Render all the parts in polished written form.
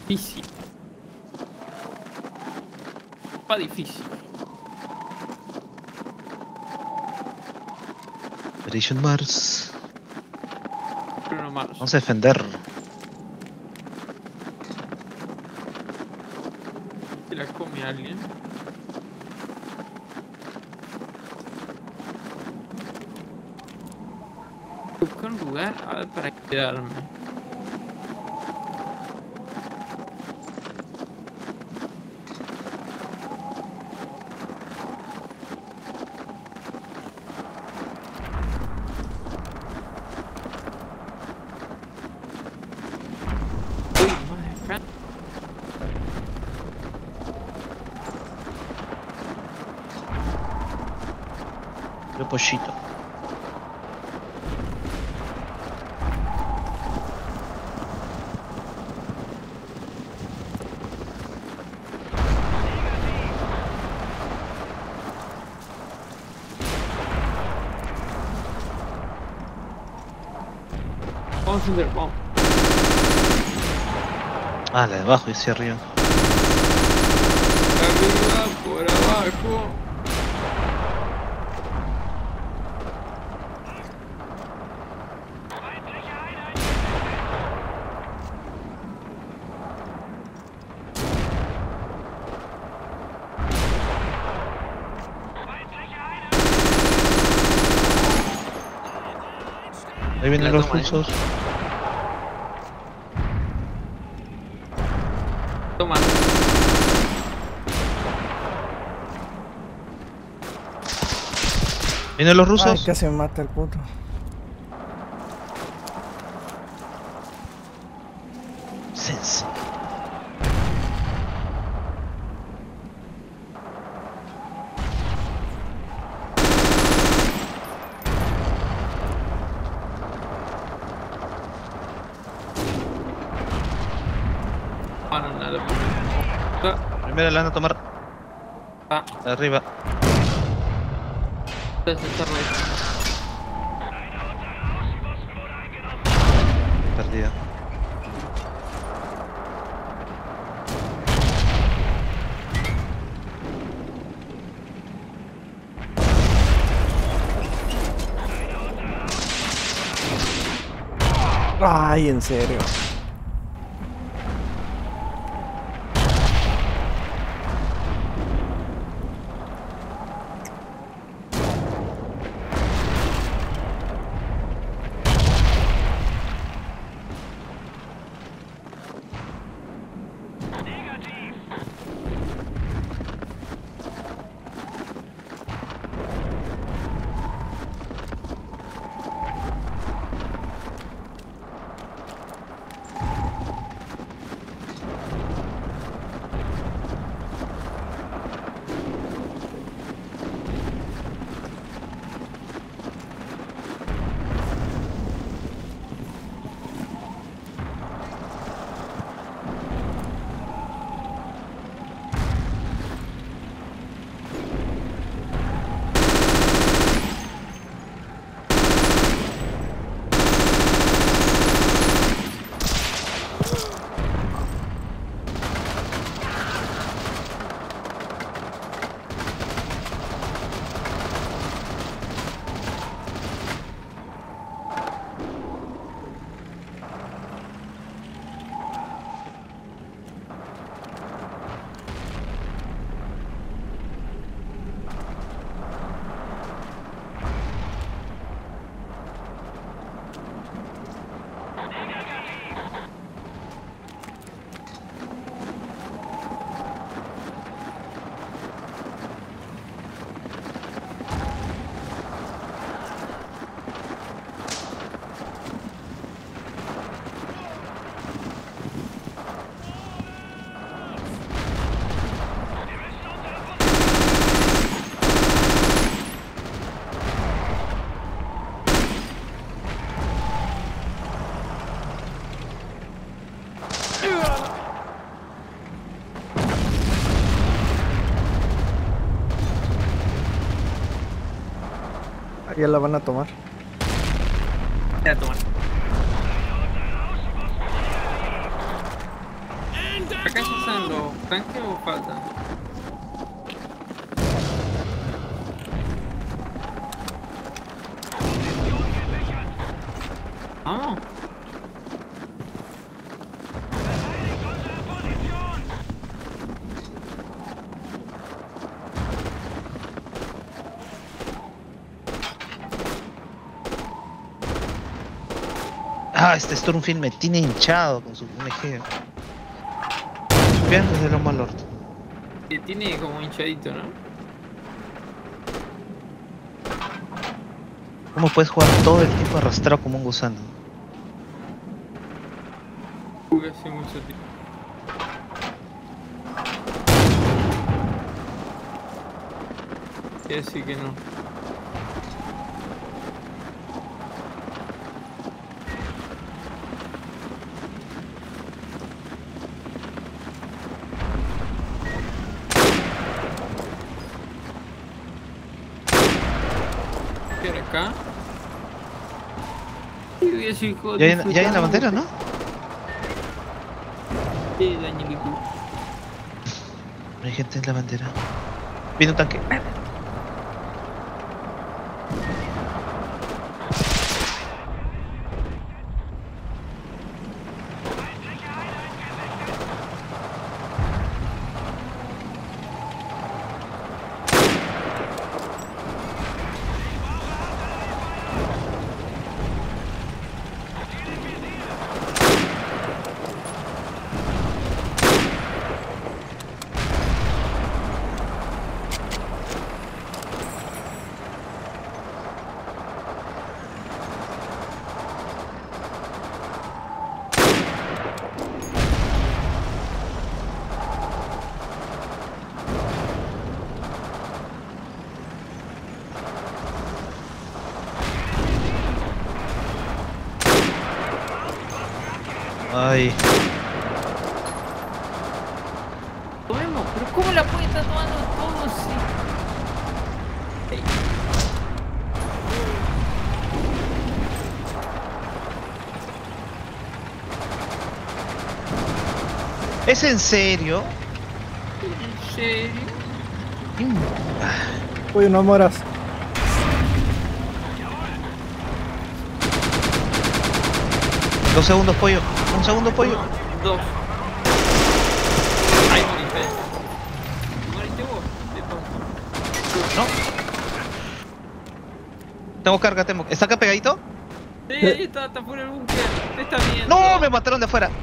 Difícil. Va difícil. Operation Mars. Bruno Mars. Vamos a defender. ¿Se la come alguien? Buscar un lugar para quedarme. Uy, madre. Yo pollito. Vamos a encender, vamos. Ah, la de abajo, dice arriba. Arriba, por abajo. Ahí vienen La los toma, rusos. Toma. Vienen los Ay, rusos. casi me mata el puto. Sense. Ah, no, nada. Ah, Primero la van a tomar ah, arriba. entonces está re. Perdida. Ay, en serio. Ya la van a tomar. Ya, tomar. ¿Acá ya están los tanques o faltan? Vamos. Ah, este Stormfield me tiene hinchado con su MG. Vean desde lo mal orto. Que tiene como hinchadito, ¿no? ¿Cómo puedes jugar todo el tiempo arrastrado como un gusano? Jugué hace mucho tiempo. Quiere decir que no. ¿Qué era acá? Ya hay en la bandera, ¿no? Sí, Danieliku. No hay gente en la bandera. Viene un tanque. Ay, Tomemos, pero ¿cómo la puede estar tomando todo así? Ey. ¿es en serio? ¿En serio? Uy, no moras. Dos segundos, pollo. Un segundo, pollo. Dos. Ay, moriste. ¿Moriste vos? ¿Qué pasa? No. Tengo carga, tengo. ¿Está acá pegadito? Sí, ahí está fuera del búnker. Te está viendo. ¡No! Me mataron de afuera.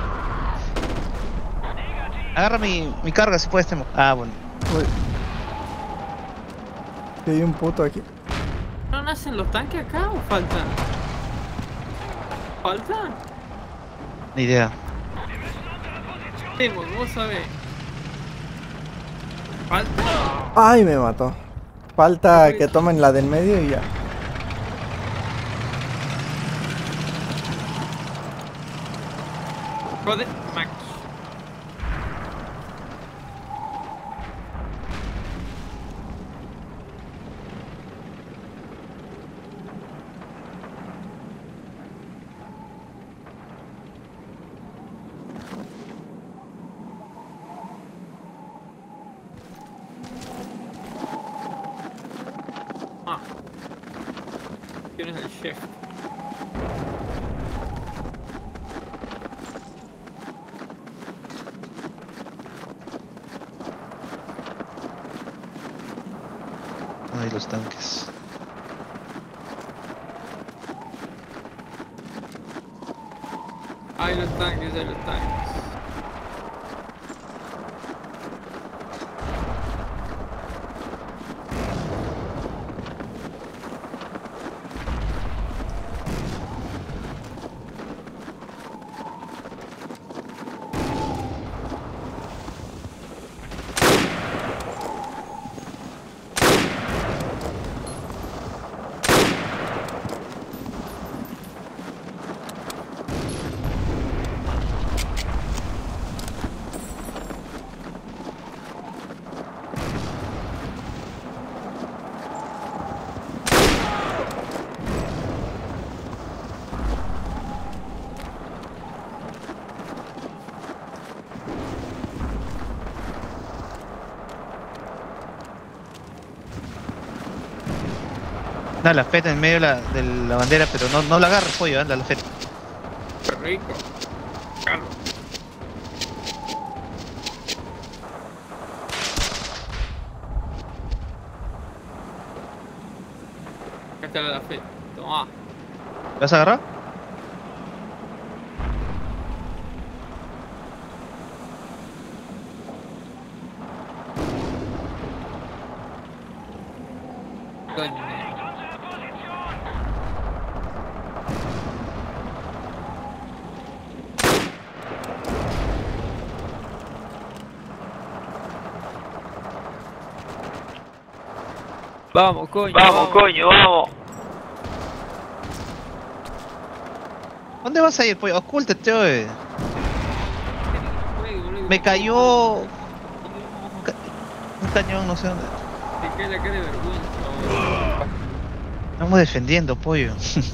Agarra mi carga si puedes, Temo. Ah, bueno. Uy. Sí, hay un puto aquí. ¿No nacen los tanques acá o faltan? ¿Faltan? Ni idea. Temo, vos sabés. ¿Falta? Ay, me mató. Falta que tomen la del medio y ya. Joder, Max. Ah. ¿Quién es el chef? Ay, los tanques. Hay los tanques, hay los tanques. Da la feta en medio de la bandera, pero no la agarres, pollo, anda la feta. Qué rico. Claro. Acá está la fe. Toma. ¿La vas a agarrar? Coño. Vamos, coño. Vamos, coño, vamos. ¿Dónde vas a ir, pollo? Ocúltate, oye. Me cayó un cañón, no sé dónde. Te cae la cara de vergüenza. Estamos defendiendo, pollo.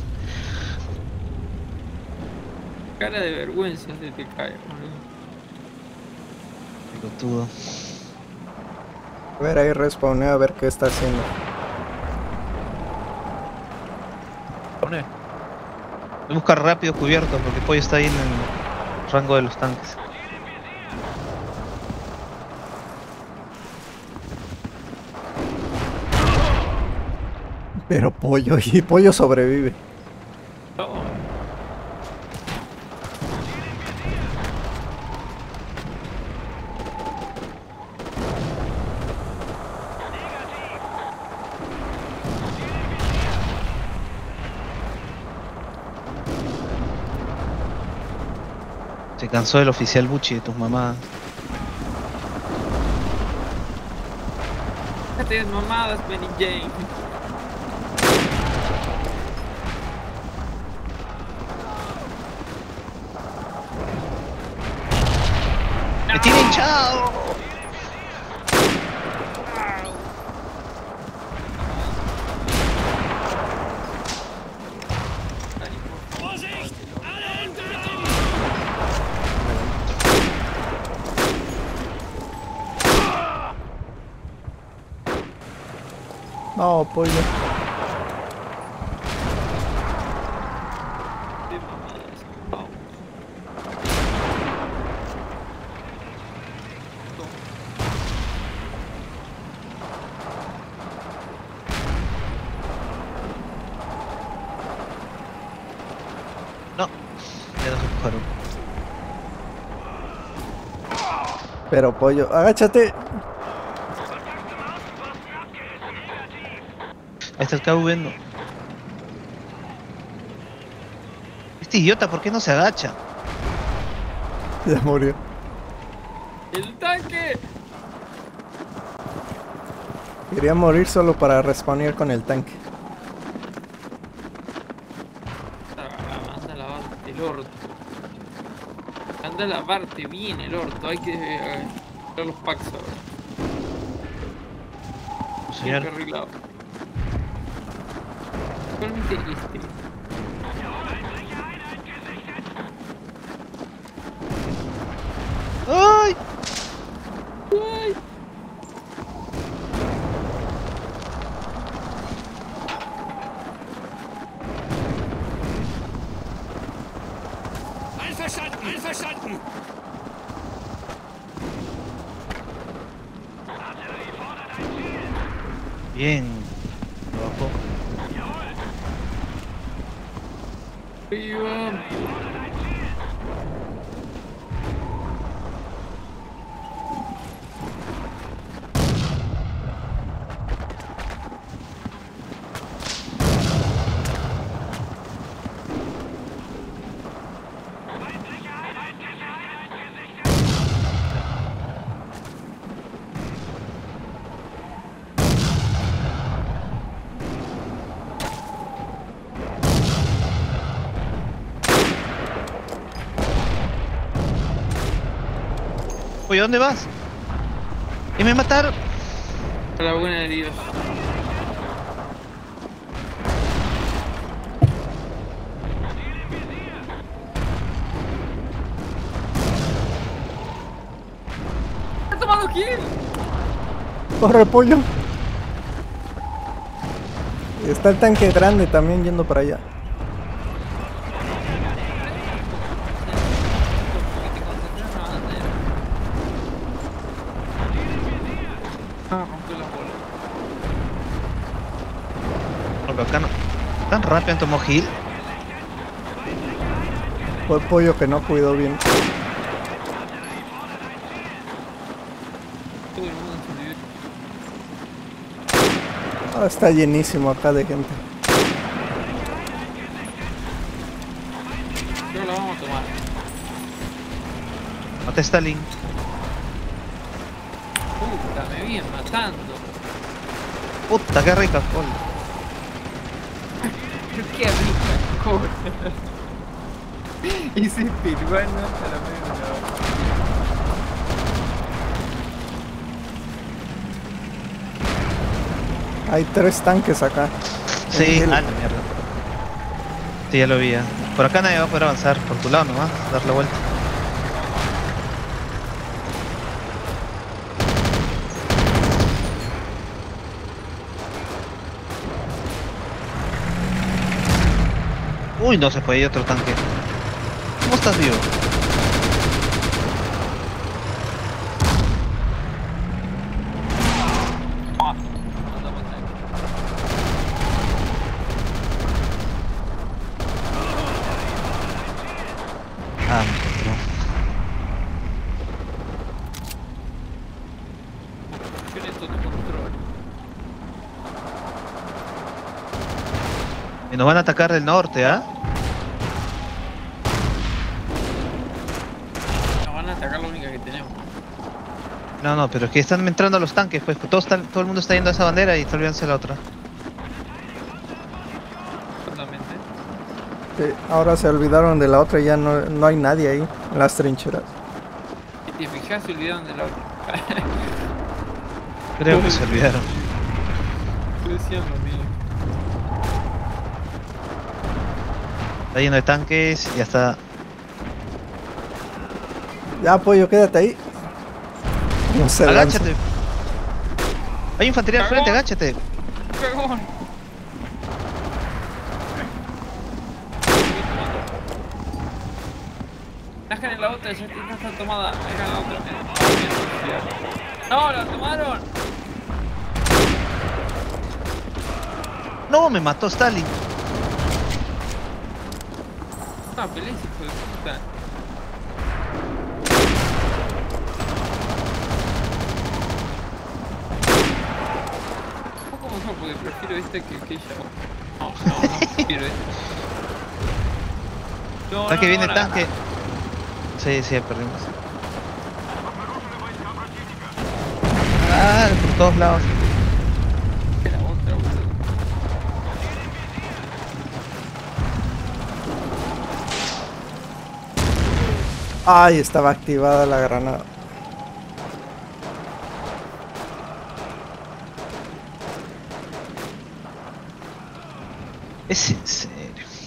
Cara de vergüenza se te cae, boludo. Pelotudo. A ver, ahí respawné a ver qué está haciendo. Voy a buscar rápido cubierto porque el pollo está ahí en el rango de los tanques. Pero pollo, y pollo sobrevive. No. Se cansó el oficial Bucci de tus mamadas. Déjate de mamadas, Benny Jane. ¡Me tiene hinchado! No, pollo. De mamadas. Vamos. No, ya no se empujaron. Pero pollo, agáchate. Ahí está el KV, no. Este idiota, ¿por qué no se agacha? Ya murió. ¡El tanque! Quería morir solo para respawnear con el tanque. Anda a lavarte el orto. Anda a lavarte bien el orto. Hay que ver los packs ahora. Señor. Siempre arreglado. Solamente este. ¡Ay! ¡Ay! Einverstanden, einverstanden! Bien. Lo bajó. ¡Viva! Oye, ¿dónde vas? ¡Y me mataron! A la buena de Dios. ¡Ha tomado kill! Corre, pollo. Está el tanque grande también yendo para allá. Porque te concentras en la bandera. Ah, rompió la bola. Porque acá no. Tan rápido tomó heal. Fue pollo que no cuidó bien. Todo el mundo se divierte. Ah, está llenísimo acá de gente. Creo que la vamos a tomar. Mate Stalin. Puta, me vienen matando. Puta, qué rica cola. Qué rica cola. Ese peruano hasta la media. Hay 3 tanques acá. Sí, El- la mierda. Sí, ya lo vi ya. Por acá nadie va a poder avanzar, por tu lado nomás, dar la vuelta. Uy, no se puede ir otro tanque. ¿Cómo estás vivo? Anda por ahí. Ah, me encontró. Tienes todo tu control. Y nos van a atacar del norte, ¿ah? Nos van a atacar la única que tenemos. No, no, pero es que están entrando los tanques, pues todo el mundo está yendo a esa bandera y está olvidándose la otra. Totalmente. Sí, ahora se olvidaron de la otra y ya no hay nadie ahí en las trincheras. Si te fijas, se olvidaron de la otra. Creo que se olvidaron. Yo decía lo mismo. Está lleno de tanques, ya está. Ya, pollo, quédate ahí. No se lanza. Agáchate. Hay infantería al frente, Cagón. agáchate. ¡Cagón! Dejan en la otra, ya está tomada. Dejan la otra. ¡No, la tomaron! No, me mató Stalin. No, pelees, hijo de puta. Un poco mejor porque prefiero este que ella. No, prefiero este. No, Tanque viene no, tanque. Sí, sí, perdimos. Ah, por todos lados. La otra, boludo. Ay, estaba activada la granada. Es en serio.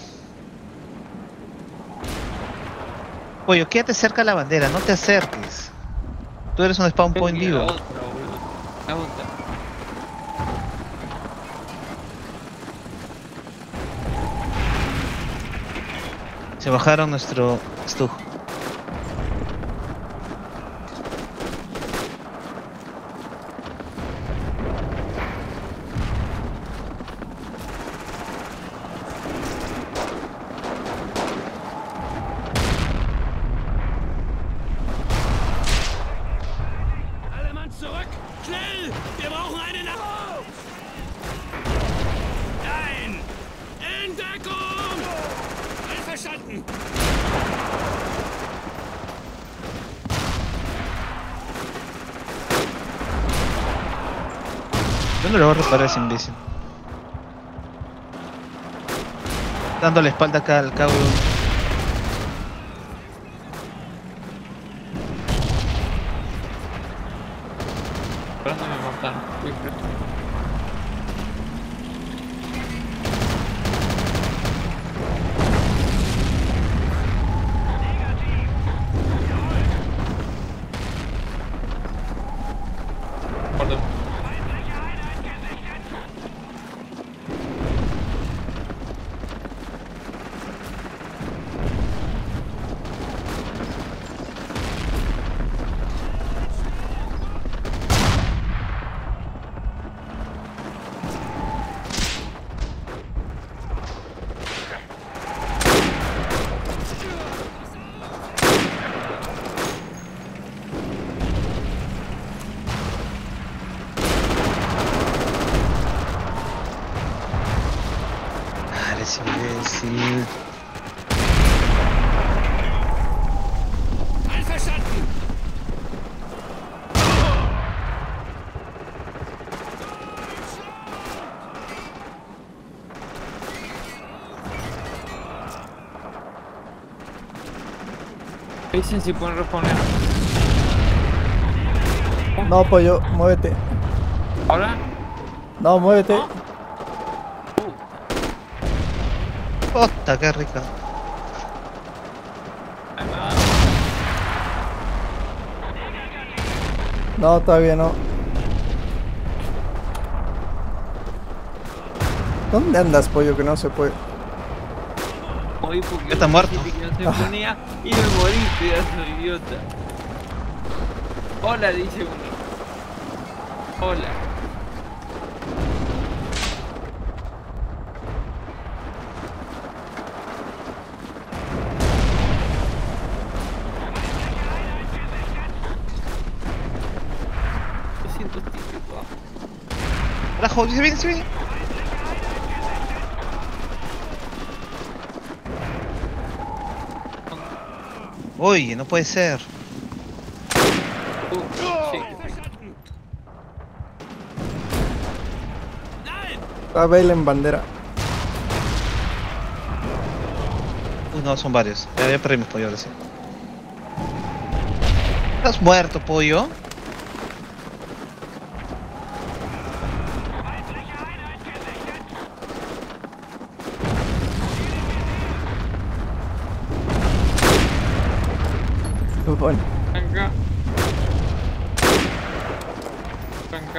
Pollo, quédate cerca de la bandera, no te acerques. Tú eres un spawn point La vivo. otra, boludo. La otra. Se bajaron nuestro Stug. Alle Mann zurück! Schnell! Wir brauchen eine Nach... Nein! In Deckung! Einverstanden! Yo no le voy a reparar ese imbécil. Dando la espalda acá al cabo. Esperando me mataron. Uy, pero... Perdón. fácil. Einverstanden! Dicen si pueden responder. No, pollo, muévete. ¿Ahora? No, muévete. ¡Ota, qué rica! Ahí va. No, todavía no. ¿Dónde andas, pollo? Que no se puede. Morí porque Está muerto. dijiste que no se ponía y me morí, pedazo de idiota. Hola, dice uno. Hola. Lo siento, típico. ¡Carajo! ¡Se viene, se viene! Oye, no puede ser. Sí. Einverstanden! Nein! A Bale en bandera. Uy, no, son varios. Ya perdimos pollo ahora sí. ¿Estás muerto, pollo? Bueno, Tranca. Tranca.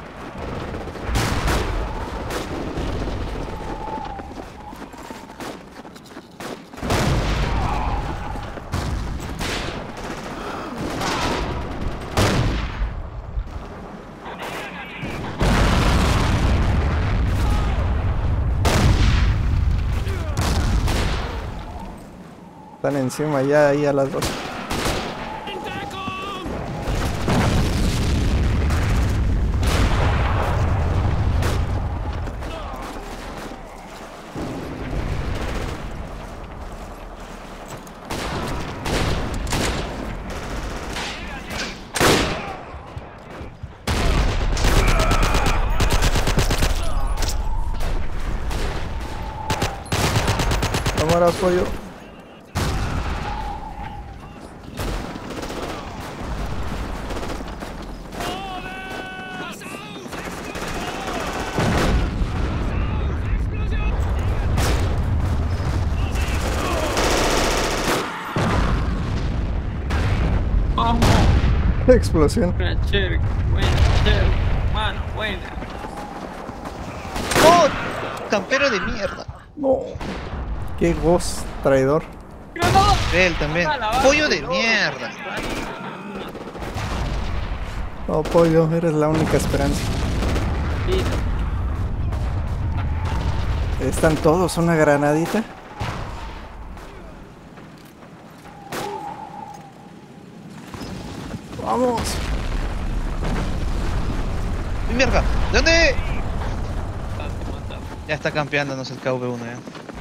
están encima ya ahí a las dos. In Deckung! No mueras, pollo. Pass auf! Explosion! Vamos. Explosión. Buena, Cherk. Buena, Cherk. Mano, buena. ¡No! ¡Campero de mierda! No. Qué ghost traidor. ¡Granada! Él también. ¡Pollo de mierda! No, pollo, eres la única esperanza. Sí. ¿Están todos una granadita? Vamos. ¡Mi mierda! ¿De dónde? Matate, matate. Ya está campeándonos el KV1 ya.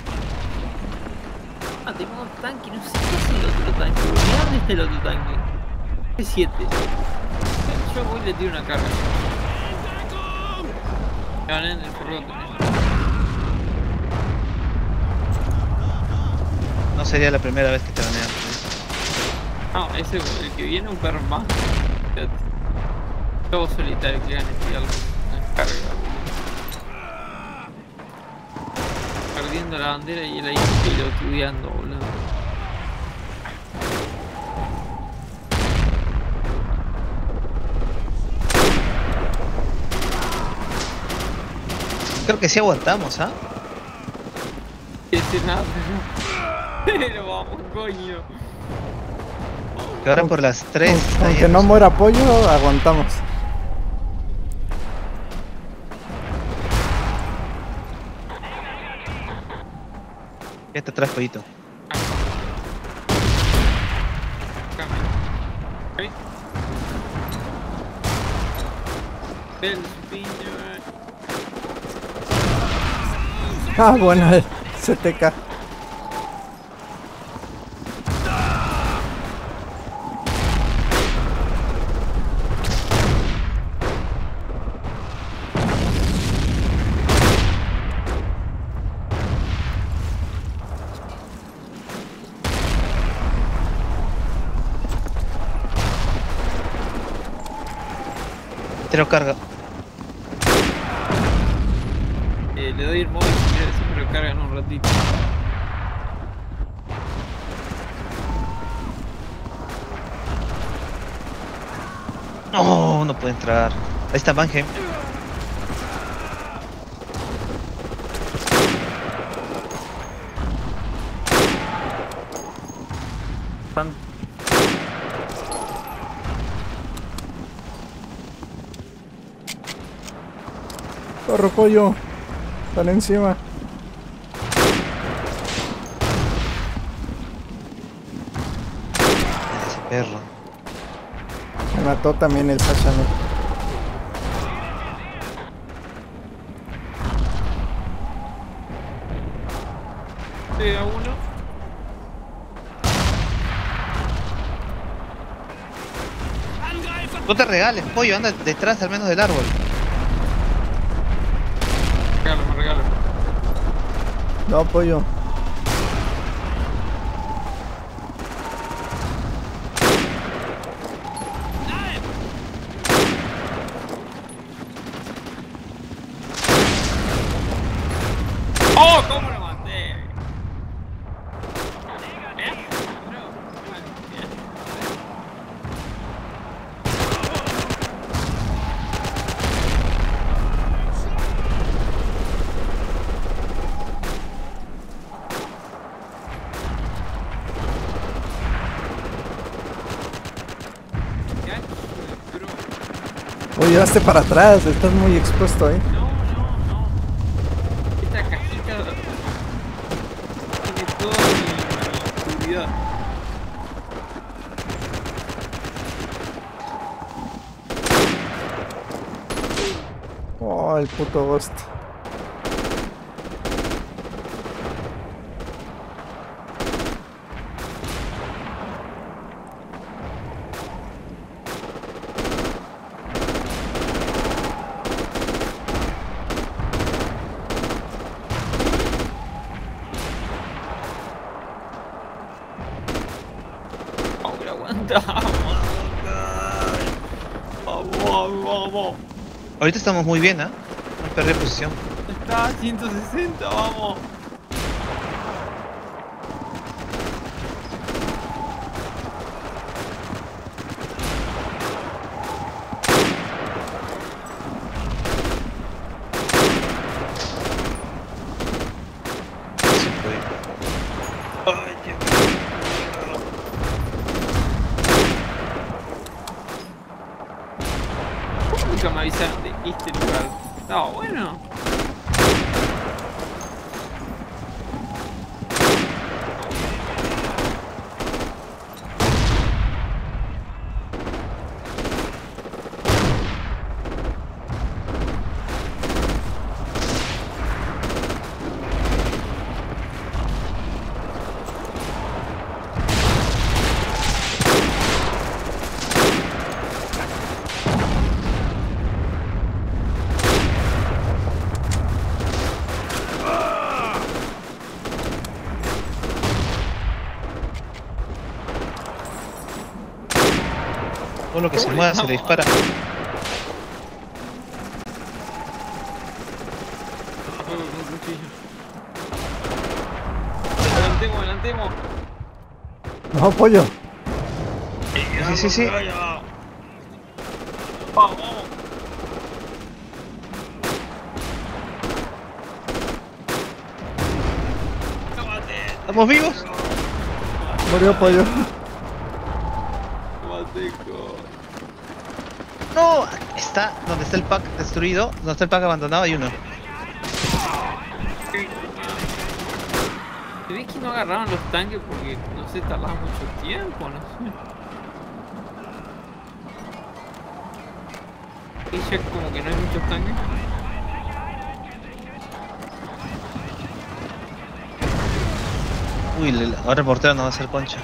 Ah, tengo un tanque, no sé qué es el otro tanque. Mirá dónde está el otro tanque. T7. Yo voy y le tiro una carga. In Deckung! Gané en el forroto. No sería la primera vez que te banean. No, ese el que viene un perro más. Todo solitario que gane tirarlo. Carga. Perdiendo la bandera y él ahí piloteando, boludo. Creo que sí aguantamos, ¿ah? No decir nada, pero vamos, coño. Que ahora por las 3 está Aunque lleno. no muera pollo, aguantamos. Ya te atrás, pollito. ¿Ok? El spinner. Ah, bueno, CTK. Tiro carga. Le doy el móvil si quieres, siempre recargan un ratito. No, no puede entrar. Ahí está Manje. Están Corre, pollo. Están encima. Ese perro. Me mató también el Sasha, ¿no? a uno. Angreifer! No te regales, pollo, anda detrás al menos del árbol. Me regalo. No, pollo. Nein! ¡Oh! ¿Cómo lo maté? Oye, hazte para atrás. Estás muy expuesto ahí. No. Esta cajita tiene toda mi seguridad. Oh, el puto Ghost. Ahora aguanta. Vamos. Ahorita estamos muy bien, ¿ah? No perdí posición. Está a 160, vamos. Se fue. Ay, Dios. ¿Cómo nunca me avisaron de este lugar? Estaba bueno. Todo lo que se mueva se le dispara. Adelantemos. No, pollo. Sí. Vamos. ¿Estamos vivos? Murió pollo. No, está donde está el pack destruido, donde está el pack abandonado hay uno. ¿Se ve que no agarraban los tanques porque no sé, tardaba mucho tiempo? No sé. Y ya como que no hay muchos tanques. Uy, ahora el portero no va a hacer concha.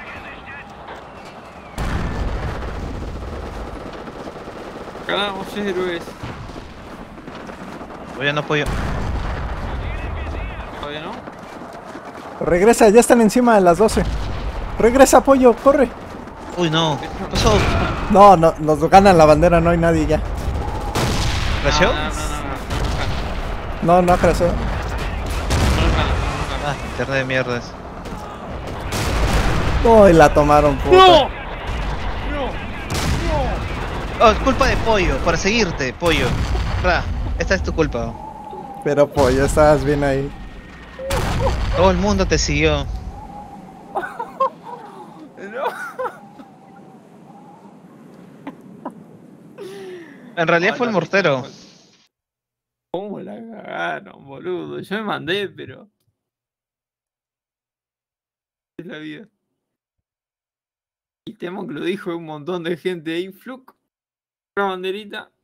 Ganamos héroes. Todavía no apoyo. Todavía no. Regresa, ya están encima de las 12. Regresa, pollo, corre. Uy, no. ¿Qué pasó? No, nos ganan la bandera, no hay nadie ya. ¿Creció? No creció. Ah, internet de mierdas. Uy, la tomaron, puta. Oh, es culpa de Pollo, por seguirte, Pollo. Ra, esta es tu culpa. Pero pollo, estabas bien ahí. Todo el mundo te siguió. En realidad fue el mortero. ¿Cómo la cagaron, boludo? Yo me mandé, pero... Es la vida. Y temo que lo dijo un montón de gente ahí. Fluc. Una banderita.